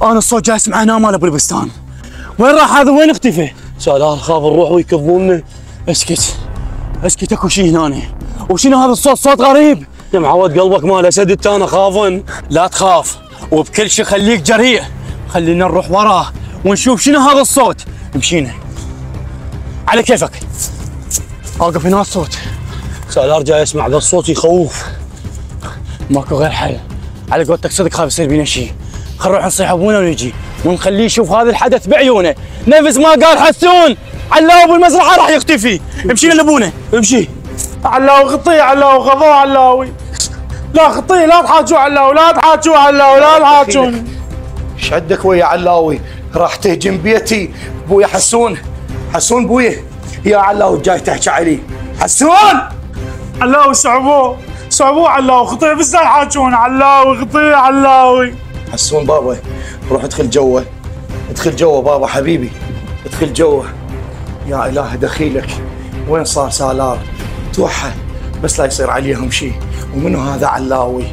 انا الصوت جاي اسمع هنا مال ابو البستان. وين راح هذا؟ وين اختفى؟ سالار خاف نروح ويكبونا. اسكت اسكت، اكو شيء هنا. وشنو هذا الصوت؟ صوت غريب. يا معود قلبك مال اسد انت، انا خافن. لا تخاف وبكل شيء خليك جريء. خلينا نروح وراه ونشوف شنو هذا الصوت. مشينا على كيفك. اوقف هنا الصوت. سالار جاي اسمع ذا الصوت يخوف. ماكو غير حل. على قولتك صدق خاف يصير بينا شيء. خل نروح نصيح ابونا ونجي ونخليه يشوف هذا الحدث بعيونه. نفس ما قال حسون علاوي بالمزرعه راح يختفي. امشينا لابونا امشي. علاوي خطيه، علاوي غضوه، علاوي لا خطيه، لا تحاجوا علاوي، لا تحاجوا علاوي، لا تحاجون. ايش عندك ويا علاوي؟ راح تهجم بيتي بويا حسون. حسون بويا يا علاوي جاي تحكي علي. حسون علاوي صعبوه علاوي خطيه، بس لا تحاجون علاوي خطيه علاوي. حسون بابا روح ادخل جوه، ادخل جوه بابا حبيبي، ادخل جوه. يا اله دخيلك، وين صار سالار؟ توحى بس لا يصير عليهم شيء. ومنو هذا علاوي؟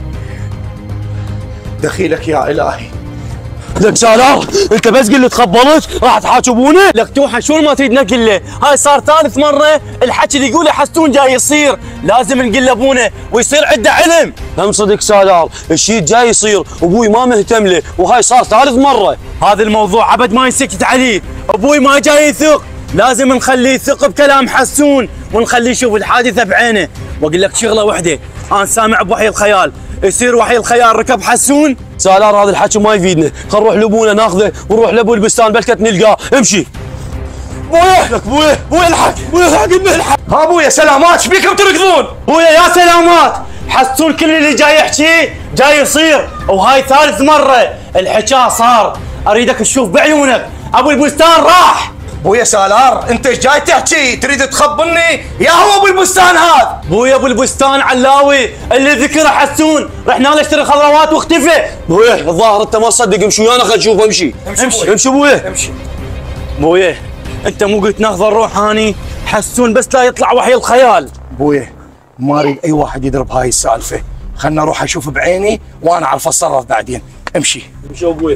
دخيلك يا الهي. لك سالار انت بس قل لي تخبلت راح تحاكي ابونا؟ لك توحى شو ما تريد نقول له؟ هاي صار ثالث مره الحكي اللي يقوله حسون جاي يصير، لازم نقول لابونا ويصير عنده علم. هم صدق سالار الشيء جاي يصير وابوي ما مهتم له، وهاي صار ثالث مره. هذا الموضوع عبد ما ينسكت عليه، ابوي ما جاي يثق، لازم نخليه يثق بكلام حسون ونخليه يشوف الحادثه بعينه. واقول لك شغله وحده، انا سامع بوحي الخيال، يصير وحي الخيال ركب حسون. سالار هذا الحكي ما يفيدنا، خل نروح لابونا ناخذه ونروح لابو البستان بلكت نلقاه. امشي. بويا لك بويا الحق، بويا الحق الحق. ها بويا سلامات، ايش بيكم تركضون؟ بويا يا سلامات، حسون كل اللي جاي يحكيه جاي يصير، وهاي ثالث مره الحكاه صار. اريدك تشوف بعيونك ابو البستان راح. بويا سالار انت ايش جاي تحكي؟ تريد تخبرني؟ يا هو ابو البستان هذا. بويا ابو البستان علاوي اللي ذكره حسون، رحنا نشتري خضروات واختفى. بويا الظاهر انت ما تصدق، امشي ويانا خل نشوف. امشي امشي بويا امشي. بويا انت مو قلت ناخذ الروحاني حسون بس لا يطلع وحي الخيال. بويا ما اريد اي واحد يدرب هاي السالفه، خلنا اروح اشوف بعيني وانا اعرف اتصرف بعدين. امشي امشي ابويا.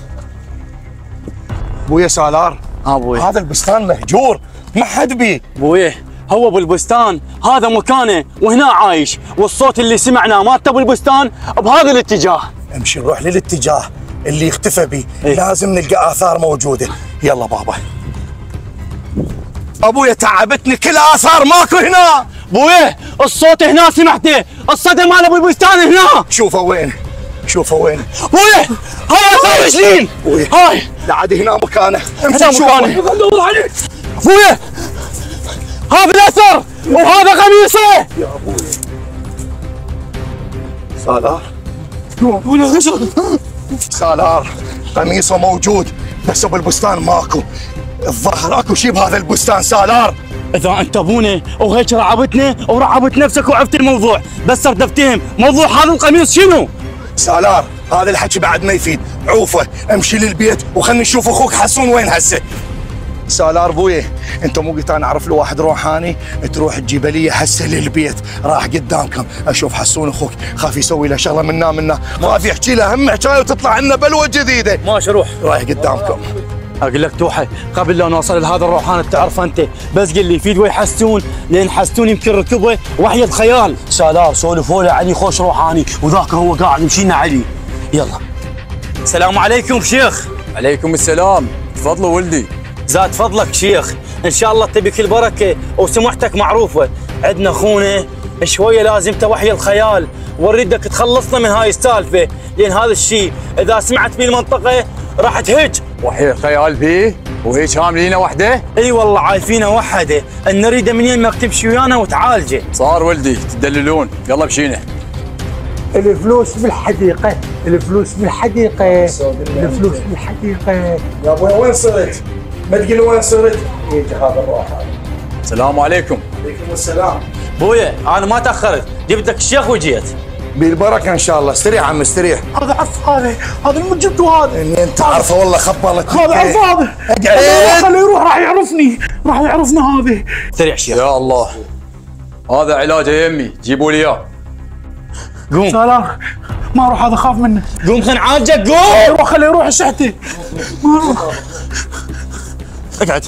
بويا سالار بويا هذا البستان مهجور، ما حد بيه. بويا هو ابو البستان هذا مكانه وهنا عايش، والصوت اللي سمعناه مالت ابو البستان بهذا الاتجاه. امشي نروح للاتجاه اللي اختفى بيه. لازم نلقى اثار موجوده. يلا بابا. ابويا تعبتني، كل اثار ماكو هنا. بويا الصوت هنا سمعته، الصدى مال ابو البستان هنا. شوفه وين، شوفه وين. بويا هاي اثار رجلين. هاي لا عاد هنا مكانه. هنا مكانه. بويا هذا الاثر وهذا قميصه. يا ابوي سالار سالار قميصه موجود بس ابو البستان ماكو. الظاهر اكو شيء بهذا البستان سالار. اذا انت ابونا وهيك رعبتنا ورعبت نفسك وعرفت الموضوع، بس صرت افتهم موضوع هذا القميص شنو؟ سالار هذا الحكي بعد ما يفيد. عوفه امشي للبيت وخلني نشوف اخوك حسون وين هسه. سالار بويه انت مو قلت انا اعرف له واحد روحاني؟ تروح تجيب لي هسه للبيت، راح قدامكم اشوف حسون اخوك، خاف يسوي له شغله منا خاف يحكي له هم حكايه وتطلع لنا بلوه جديده. ماشي روح رايح قدامكم. اقول لك توحي قبل لا نوصل لهذا الروحان تعرف انت، بس قل لي يفيد وين حسون، لان حسون يمكن ركبه وحي الخيال. سالار سولفوا له علي خوش روحاني وذاك هو قاعد مشينا علي. يلا. السلام عليكم شيخ. عليكم السلام، تفضلوا ولدي. زاد فضلك شيخ، ان شاء الله تبي كل بركه وسمعتك معروفه. عندنا اخونا شويه لازم توحي الخيال ونريدك تخلصنا من هاي السالفه، لان هذا الشيء اذا سمعت في المنطقه راح تهج. وحي الخيال فيه وهيك عاملينه وحده؟ اي والله عايفينه وحده، ان نريده من يمك تمشي ويانا وتعالجه. صار ولدي تدللون، يلا بشينا. الفلوس بالحديقه، الفلوس بالحديقه، الفلوس بالحديقه. يا ابوي وين صرت؟ ما تقول وين صرت؟ يجي هذا الروحاني. السلام عليكم. عليكم السلام. بويا انا ما تاخرت، جبت لك الشيخ وجيت. بالبركه ان شاء الله. استريح عم استريح. هذا عرف، هذا اللي جبته هذا. اني انت عارفه والله خبلت. هذا عرف هذا. اقعد. خليه يروح راح يعرفني، راح يعرفنا هذا. استريح شيخ. يا الله هذا علاجه يمي، جيبوا لي اياه. قوم. سالار ما اروح، هذا خاف منه. قوم خل نعالجك، قوم. روح خليه يروح شحتي. ما اروح. اقعد.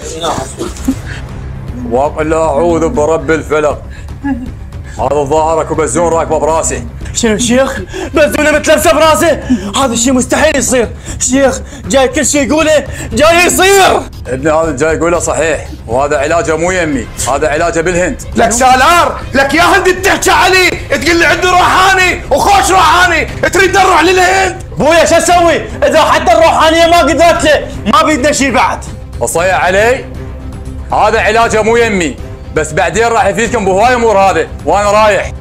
وقل اعوذ برب الفلق. هذا ظاهرك وبزون راكبه براسي. شنو شيخ؟ بزونه متلبسه براسه؟ هذا الشيء مستحيل يصير، شيخ جاي كل شيء يقوله جاي يصير. ابني هذا جاي يقوله صحيح، وهذا علاجه مو يمي، هذا علاجه بالهند. لك سالار، لك يا هند تحكي علي تقول لي عنده روحاني وخوش روحاني، تريد نروح للهند؟ بويا شو اسوي؟ اذا حتى الروحانيه ما قدرت له، ما بيدنا شيء بعد. وصيح علي؟ هذا علاجه مو يمي، بس بعدين راح يفيدكم بهواي امور هذا، وانا رايح.